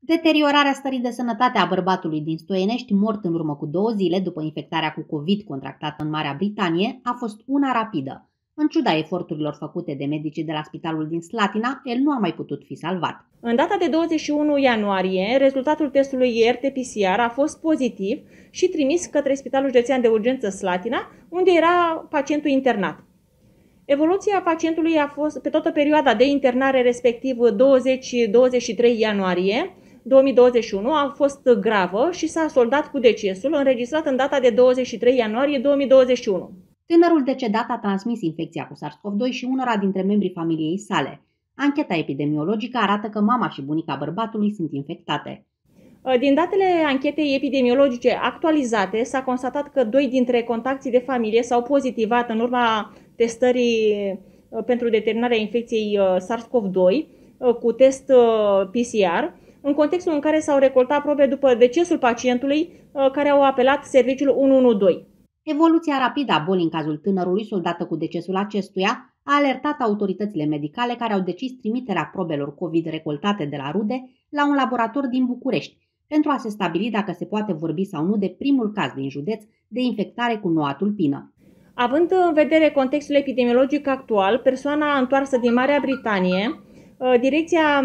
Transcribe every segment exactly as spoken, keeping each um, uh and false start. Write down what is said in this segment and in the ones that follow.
Deteriorarea stării de sănătate a bărbatului din Stoienești, mort în urmă cu două zile după infectarea cu COVID contractată în Marea Britanie, a fost una rapidă. În ciuda eforturilor făcute de medicii de la spitalul din Slatina, el nu a mai putut fi salvat. În data de douăzeci și unu ianuarie, rezultatul testului R T P C R a fost pozitiv și trimis către Spitalul Județean de Urgență Slatina, unde era pacientul internat. Evoluția pacientului a fost pe toată perioada de internare, respectiv douăzeci douăzeci și trei ianuarie două mii douăzeci și unu, a fost gravă și s-a soldat cu decesul înregistrat în data de douăzeci și trei ianuarie două mii douăzeci și unu. Tânărul decedat a transmis infecția cu SARS-CoV doi și unora dintre membrii familiei sale. Ancheta epidemiologică arată că mama și bunica bărbatului sunt infectate. Din datele anchetei epidemiologice actualizate, s-a constatat că doi dintre contactii de familie s-au pozitivat în urma testării pentru determinarea infecției SARS-CoV doi cu test P C R, în contextul în care s-au recoltat probe după decesul pacientului, care au apelat serviciul unu unu doi. Evoluția rapidă a bolii în cazul tânărului, soldată cu decesul acestuia, a alertat autoritățile medicale, care au decis trimiterea probelor COVID recoltate de la rude la un laborator din București, pentru a se stabili dacă se poate vorbi sau nu de primul caz din județ de infectare cu noua tulpină. Având în vedere contextul epidemiologic actual, persoana întoarsă din Marea Britanie, Direcția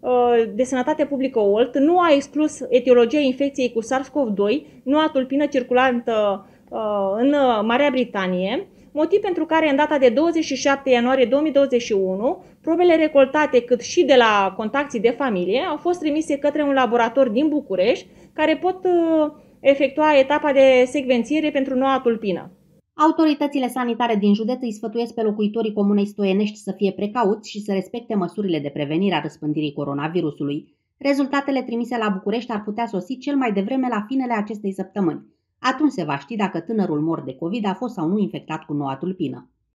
de Sănătate Publică O L T nu a exclus etiologia infecției cu SARS-CoV doi, noua tulpină circulantă în Marea Britanie, motiv pentru care în data de douăzeci și șapte ianuarie două mii douăzeci și unu, probele recoltate cât și de la contactii de familie au fost trimise către un laborator din București, care pot efectua etapa de secvențiere pentru noua tulpină. Autoritățile sanitare din județ îi sfătuiesc pe locuitorii comunei Stoienești să fie precauți și să respecte măsurile de prevenire a răspândirii coronavirusului. Rezultatele trimise la București ar putea sosi cel mai devreme la finele acestei săptămâni. Atunci se va ști dacă tânărul mort de COVID a fost sau nu infectat cu noua tulpină.